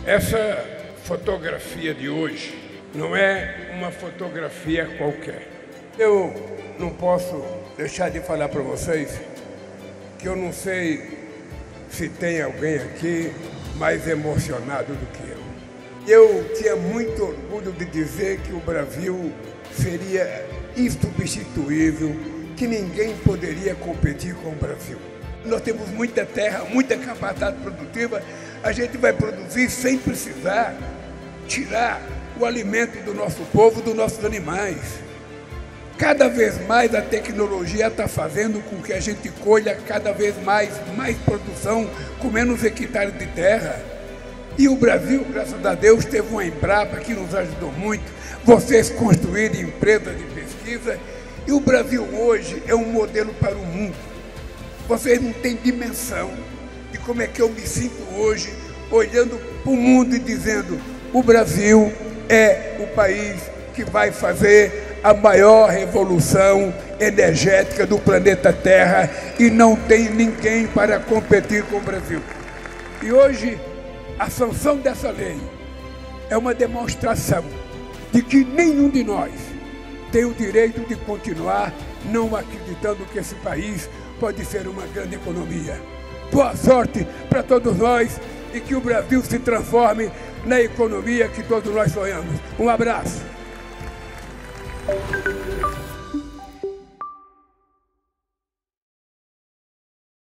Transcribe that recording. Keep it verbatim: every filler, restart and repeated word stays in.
Essa fotografia de hoje não é uma fotografia qualquer. Eu não posso deixar de falar para vocês que eu não sei se tem alguém aqui mais emocionado do que eu. Eu tinha muito orgulho de dizer que o Brasil seria insubstituível, que ninguém poderia competir com o Brasil. Nós temos muita terra, muita capacidade produtiva, a gente vai produzir sem precisar tirar o alimento do nosso povo, dos nossos animais. Cada vez mais a tecnologia está fazendo com que a gente colha cada vez mais, mais produção com menos hectares de terra. E o Brasil, graças a Deus, teve uma Embrapa que nos ajudou muito, vocês construírem empresas de pesquisa, e o Brasil hoje é um modelo para o mundo. Vocês não têm dimensão de como é que eu me sinto hoje, olhando para o mundo e dizendo: o Brasil é o país que vai fazer a maior revolução energética do planeta Terra e não tem ninguém para competir com o Brasil. E hoje, a sanção dessa lei é uma demonstração de que nenhum de nós tem o direito de continuar não acreditando que esse país pode ser uma grande economia. Boa sorte para todos nós e que o Brasil se transforme na economia que todos nós sonhamos. Um abraço.